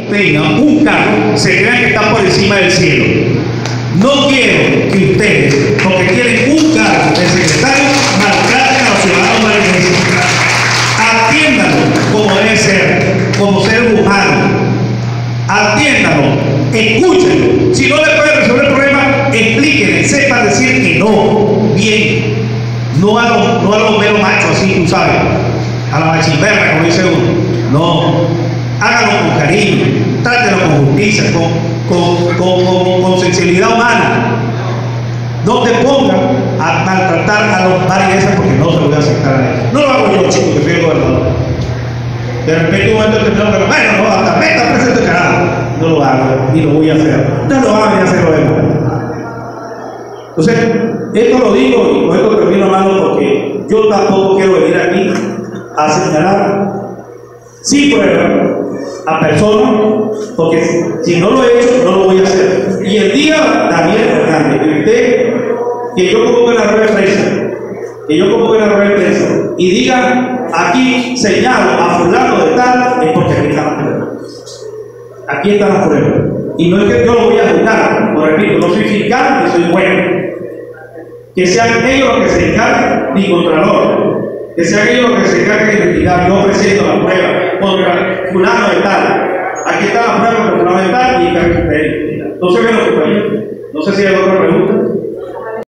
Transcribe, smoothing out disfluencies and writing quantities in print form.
tengan un cargo, se crean que están por encima del cielo. No quiero que ustedes, porque quieren un cargo de secretario, maltraten a los ciudadanos de la iglesia. Atiéndanlo como debe ser, como ser humano. Atiéndanlo, escúchenlo. Si no le pueden resolver el problema, explíquenle, sepan decir que no, bien. No a los meros machos, así tú sabes, a la machimberra, como dice uno. No, háganlo con cariño, trátenlo con justicia, con sensibilidad humana. No te pongan a maltratar a los padres porque no se lo voy a aceptar a ellos. No lo hago yo, chicos, que soy el gobernador. De repente un momento que tengo que, bueno, no, hasta me está presente carajo. No lo hago, ni lo voy a hacer. No lo hago ni hacerlo de nuevo. Entonces, esto lo digo y con esto termino, hermano, porque yo tampoco quiero venir aquí a señalar sin prueba a personas, porque si no lo he hecho, no lo voy a hacer. Y el día Daniel Hernández, que yo convoque la rueda de prensa, y diga aquí señalo a fulano de tal, es porque aquí está la prueba. Aquí está la prueba. Y no es que yo lo voy a juzgar, lo repito, no soy fiscal ni soy juez. Que sean ellos los que se encarguen, ni contralor, que sean ellos los que se encarguen de investigar. Yo presento la prueba contra fulano de tal. Aquí está la prueba contra fulano de tal y entonces ven los compañeros. No sé si hay otra pregunta.